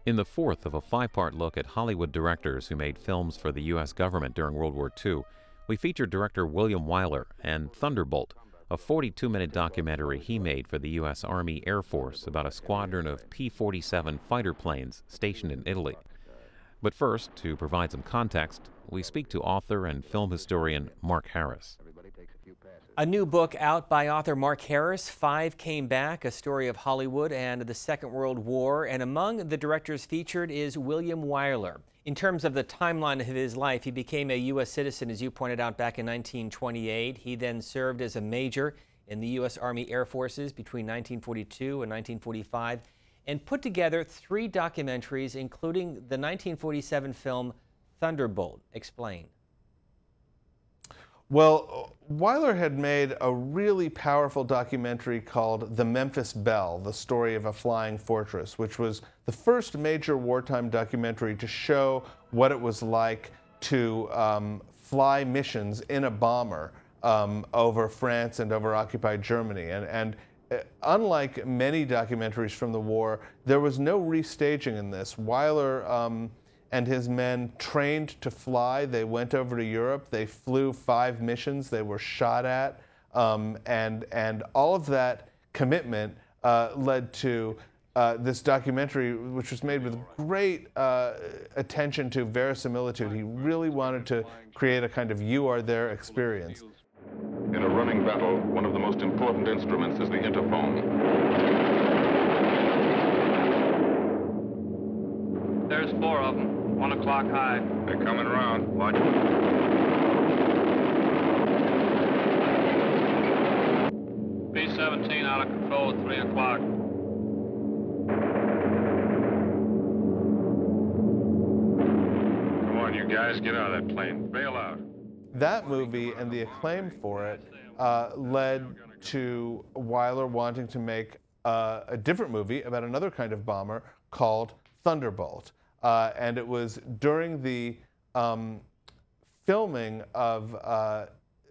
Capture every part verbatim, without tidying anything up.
In the fourth of a five-part look at Hollywood directors who made films for the U S government during World War Two, we feature director William Wyler and Thunderbolt, a forty-two minute documentary he made for the U S Army Air Force about a squadron of P forty-seven fighter planes stationed in Italy. But first, to provide some context, we speak to author and film historian Mark Harris. A new book out by author Mark Harris, Five Came Back, a story of Hollywood and the Second World War. And among the directors featured is William Wyler. In terms of the timeline of his life, he became a U S citizen, as you pointed out, back in nineteen twenty-eight. He then served as a major in the U S Army Air Forces between nineteen forty-two and nineteen forty-five, and put together three documentaries, including the nineteen forty-seven film Thunderbolt. Explain. Well, Wyler had made a really powerful documentary called The Memphis Belle, the story of a flying fortress, which was the first major wartime documentary to show what it was like to um, fly missions in a bomber um, over France and over occupied Germany. And, and uh, unlike many documentaries from the war, there was no restaging in this. Wyler um, and his men trained to fly. They went over to Europe. They flew five missions. They were shot at. Um, and, and all of that commitment uh, led to uh, this documentary, which was made with great uh, attention to verisimilitude. He really wanted to create a kind of you are there experience. In a running battle, one of the most important instruments is the interphone. There's four of them. One o'clock high. They're coming around. Watch. B seventeen out of control at three o'clock. Come on, you guys, get out of that plane. Bail out. That movie and the acclaim for it uh, led to Wyler wanting to make uh, a different movie about another kind of bomber called Thunderbolt. Uh, and it was during the um, filming of uh,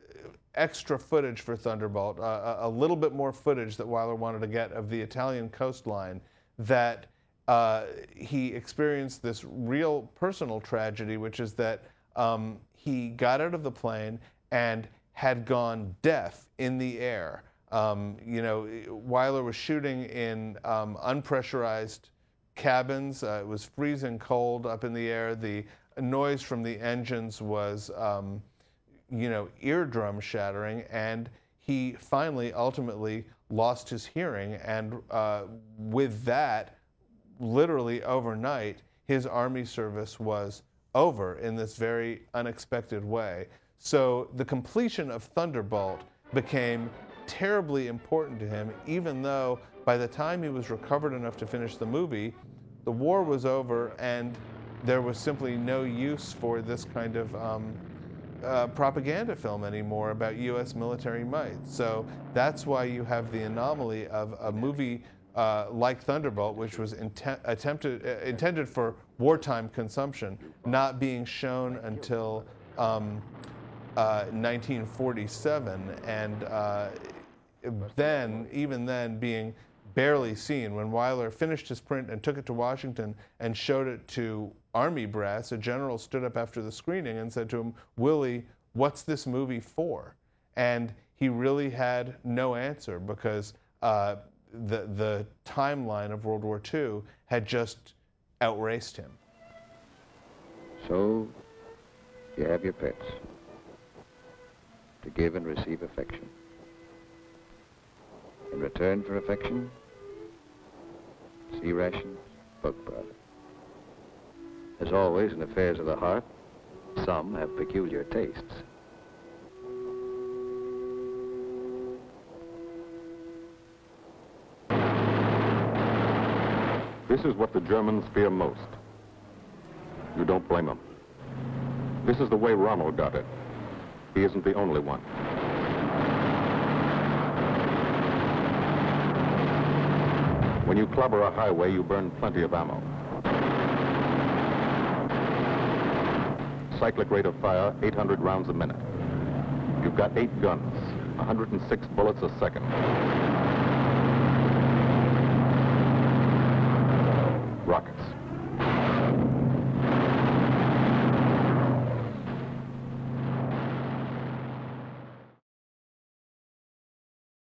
extra footage for Thunderbolt, uh, a little bit more footage that Wyler wanted to get of the Italian coastline, that uh, he experienced this real personal tragedy, which is that um, he got out of the plane and had gone deaf in the air. Um, you know, Wyler was shooting in um, unpressurized cabins. Uh, it was freezing cold up in the air. The noise from the engines was, um, you know, eardrum shattering, and he finally, ultimately, lost his hearing. And uh, with that, literally overnight, his Army service was over in this very unexpected way. So the completion of Thunderbolt became terribly important to him, even though by the time he was recovered enough to finish the movie, the war was over and there was simply no use for this kind of um, uh, propaganda film anymore about U S military might. So that's why you have the anomaly of a movie uh, like Thunderbolt, which was intent attempted, uh, intended for wartime consumption, not being shown until um, uh, nineteen forty-seven, and uh, then, even then, being barely seen. When Wyler finished his print and took it to Washington and showed it to Army brass, a general stood up after the screening and said to him, "Willie, what's this movie for?" And he really had no answer, because uh, the, the timeline of World War Two had just outraced him. So, you have your pets, to give and receive affection. In return for affection, sea rations, book product. As always in affairs of the heart, some have peculiar tastes. This is what the Germans fear most. You don't blame them. This is the way Rommel got it. He isn't the only one. When you clobber a highway, you burn plenty of ammo. Cyclic rate of fire, eight hundred rounds a minute. You've got eight guns, one hundred six bullets a second. Rockets.